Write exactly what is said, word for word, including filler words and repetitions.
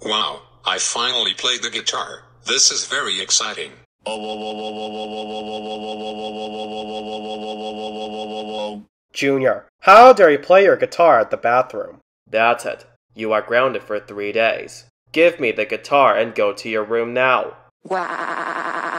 Wow, I finally played the guitar. This is very exciting. Junior, how dare you play your guitar at the bathroom? That's it. You are grounded for three days. Give me the guitar and go to your room now. Wow.